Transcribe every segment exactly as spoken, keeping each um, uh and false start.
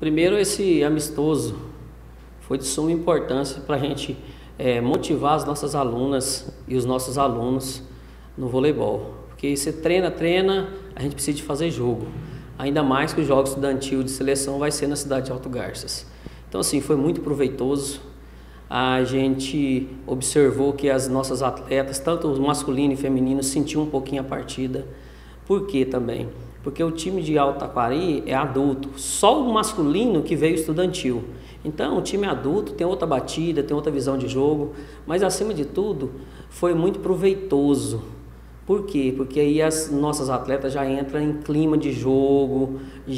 Primeiro, esse amistoso foi de suma importância para a gente é, motivar as nossas alunas e os nossos alunos no voleibol. Porque você treina, treina, a gente precisa de fazer jogo. Ainda mais que o jogo estudantil de seleção vai ser na cidade de Alto Garças. Então, assim, foi muito proveitoso. A gente observou que as nossas atletas, tanto o masculino e feminino, sentiam um pouquinho a partida. Por quê também? Porque o time de Alto Taquari é adulto, só o masculino que veio estudantil. Então, o time adulto tem outra batida, tem outra visão de jogo, mas acima de tudo, foi muito proveitoso. Por quê? Porque aí as nossas atletas já entram em clima de jogo,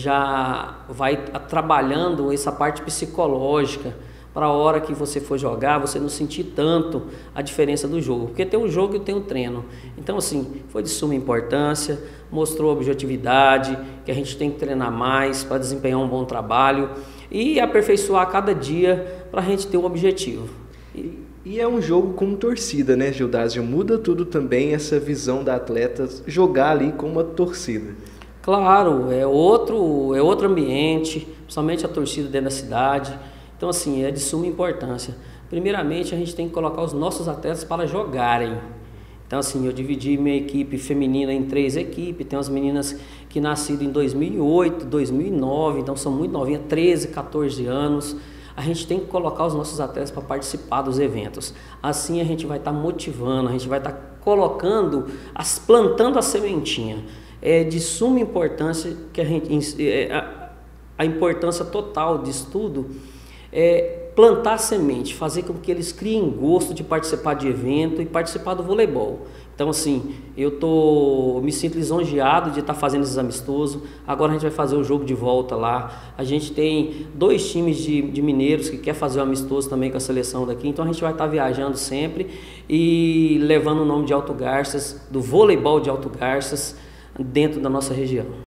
já vai trabalhando essa parte psicológica, para a hora que você for jogar, você não sentir tanto a diferença do jogo. Porque tem o jogo e tem o treino. Então, assim, foi de suma importância, mostrou objetividade, que a gente tem que treinar mais para desempenhar um bom trabalho e aperfeiçoar cada dia para a gente ter um objetivo. E, e é um jogo com torcida, né, Gildásio? Muda tudo também essa visão da atleta jogar ali com uma torcida. Claro, é outro, é outro ambiente, principalmente a torcida dentro da cidade. Então, assim, é de suma importância. Primeiramente, a gente tem que colocar os nossos atletas para jogarem. Então, assim, eu dividi minha equipe feminina em três equipes. Tem umas meninas que nasceram em dois mil e oito, dois mil e nove, então são muito novinhas, treze, quatorze anos. A gente tem que colocar os nossos atletas para participar dos eventos. Assim a gente vai estar motivando, a gente vai estar colocando, as, plantando a sementinha. É de suma importância que a gente, é, a, a importância total disso tudo é plantar semente, fazer com que eles criem gosto de participar de evento e participar do voleibol. Então, assim, eu tô, me sinto lisonjeado de estar fazendo esses amistosos. Agora a gente vai fazer o jogo de volta lá. A gente tem dois times de, de mineiros que quer fazer o amistoso também com a seleção daqui. Então a gente vai estar viajando sempre e levando o nome de Alto Garças, do voleibol de Alto Garças, dentro da nossa região.